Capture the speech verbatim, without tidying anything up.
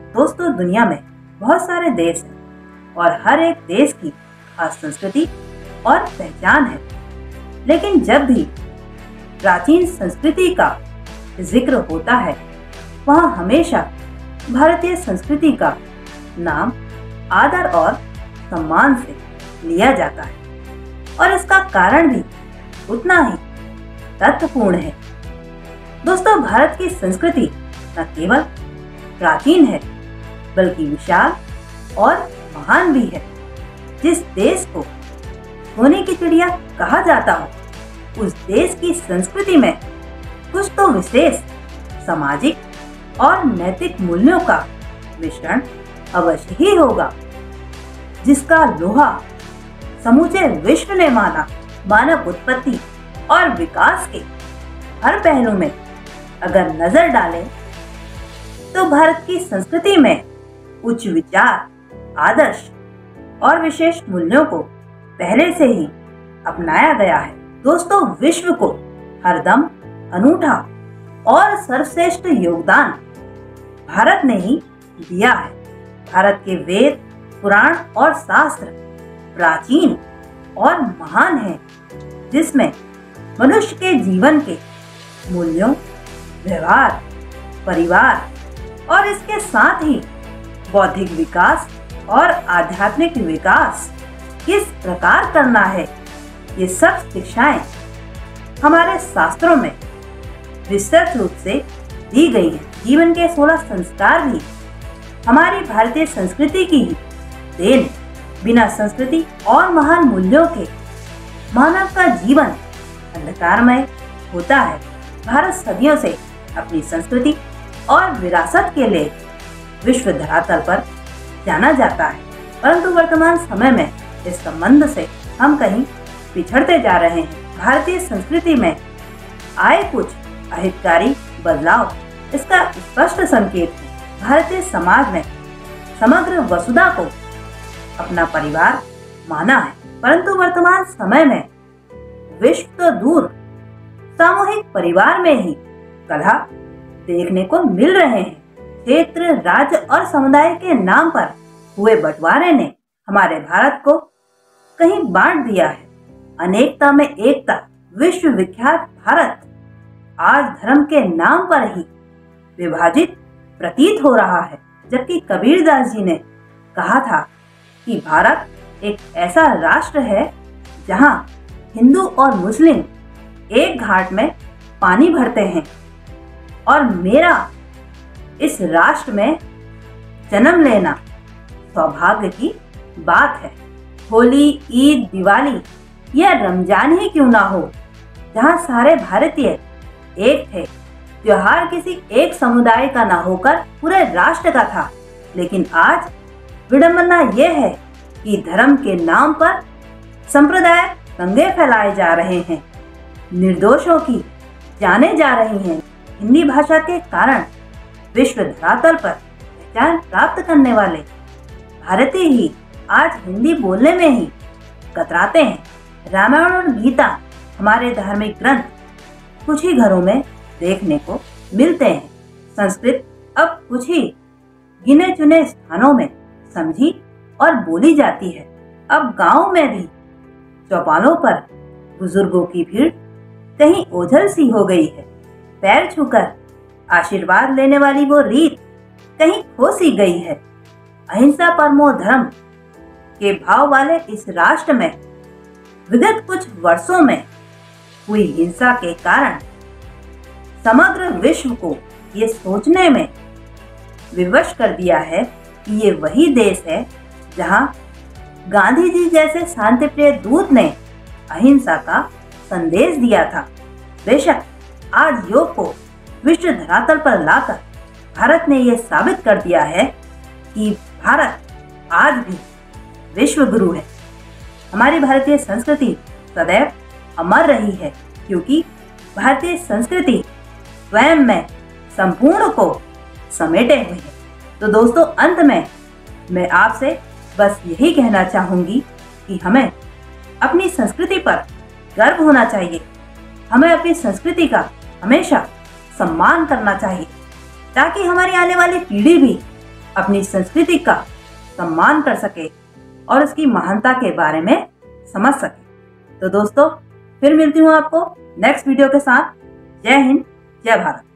दोस्तों, दुनिया में बहुत सारे देश हैं और हर एक देश की खास संस्कृति और पहचान है। लेकिन जब भी प्राचीन संस्कृति का जिक्र होता है, वहाँ हमेशा भारतीय संस्कृति का नाम आदर और सम्मान से लिया जाता है और इसका कारण भी उतना ही तथ्यपूर्ण है। दोस्तों, भारत की संस्कृति न केवल प्राचीन है बल्कि विशाल और महान भी है। जिस देश को सोने की चिड़िया कहा जाता हो, उस देश की संस्कृति में कुछ तो विशेष सामाजिक और नैतिक मूल्यों का मिश्रण अवश्य ही होगा, जिसका लोहा समूचे विश्व ने माना। मानव उत्पत्ति और विकास के हर पहलू में अगर नजर डालें तो भारत की संस्कृति में उच्च विचार, आदर्श और विशेष मूल्यों को पहले से ही अपनाया गया है। दोस्तों, विश्व को हरदम अनूठा और सर्वश्रेष्ठ योगदान भारत ने ही दिया है। भारत के वेद, पुराण और शास्त्र प्राचीन और महान हैं, जिसमें मनुष्य के जीवन के मूल्यों, व्यवहार, परिवार और इसके साथ ही बौद्धिक विकास और आध्यात्मिक विकास किस प्रकार करना है, ये सब शिक्षाएं हमारे शास्त्रों में विस्तृत रूप से दी गई हैं। जीवन के सोलह संस्कार भी हमारी भारतीय संस्कृति की ही देन। बिना संस्कृति और महान मूल्यों के मानव का जीवन अंधकारमय होता है। भारत सदियों से अपनी संस्कृति और विरासत के लिए विश्व धरातल पर जाना जाता है, परंतु वर्तमान समय में इस संबंध से हम कहीं पिछड़ते जा रहे हैं। भारतीय संस्कृति में आए कुछ अहितकारी बदलाव इसका स्पष्ट संकेत है। भारतीय समाज ने समग्र वसुधा को अपना परिवार माना है, परंतु वर्तमान समय में विश्व तो दूर, सामूहिक परिवार में ही कलह देखने को मिल रहे हैं। क्षेत्र, राज्य और समुदाय के नाम पर हुए बंटवारे ने हमारे भारत को कहीं बांट दिया है। अनेकता में एकता विश्व विख्यात भारत आज धर्म के नाम पर ही विभाजित प्रतीत हो रहा है, जबकि कबीरदास जी ने कहा था कि भारत एक ऐसा राष्ट्र है जहां हिंदू और मुस्लिम एक घाट में पानी भरते हैं और मेरा इस राष्ट्र में जन्म लेना सौभाग्य की बात है। होली, ईद, दिवाली या रमजान ही क्यों ना हो, जहां सारे भारतीय एक थे। त्योहार किसी एक समुदाय का ना होकर पूरे राष्ट्र का था, लेकिन आज विडंबना यह है कि धर्म के नाम पर सांप्रदायिक दंगे फैलाए जा रहे हैं, निर्दोषों की जाने जा रही हैं। हिंदी भाषा के कारण विश्व धरातल पर पहचान प्राप्त करने वाले भारतीय ही आज हिंदी बोलने में ही कतराते हैं। रामायण और गीता हमारे धार्मिक ग्रंथ कुछ ही घरों में देखने को मिलते हैं। संस्कृत अब कुछ ही गिने चुने स्थानों में समझी और बोली जाती है। अब गांव में भी चौपालों पर बुजुर्गों की भीड़ कहीं ओझल सी हो गई है। पैर छूकर आशीर्वाद लेने वाली वो रीत कहीं खो सी गई है। अहिंसा परमो धर्म के भाव वाले इस राष्ट्र में विगत कुछ वर्षों में हुई हिंसा के कारण समग्र विश्व को ये सोचने में विवश कर दिया है कि ये वही देश है जहां गांधी जी जैसे शांतिप्रिय दूत ने अहिंसा का संदेश दिया था। बेशक आज योग को विश्व धरातल पर लाकर भारत ने यह साबित कर दिया है कि भारत आज भी विश्व गुरु है। हमारी भारतीय संस्कृति सदैव अमर रही है, क्योंकि भारतीय संस्कृति स्वयं में संपूर्ण को समेटे हुए है। तो दोस्तों, अंत में मैं आपसे बस यही कहना चाहूंगी कि हमें अपनी संस्कृति पर गर्व होना चाहिए। हमें अपनी संस्कृति का हमेशा सम्मान करना चाहिए, ताकि हमारी आने वाली पीढ़ी भी अपनी संस्कृति का सम्मान कर सके और उसकी महानता के बारे में समझ सके। तो दोस्तों, फिर मिलती हूँ आपको नेक्स्ट वीडियो के साथ। जय हिंद, जय भारत।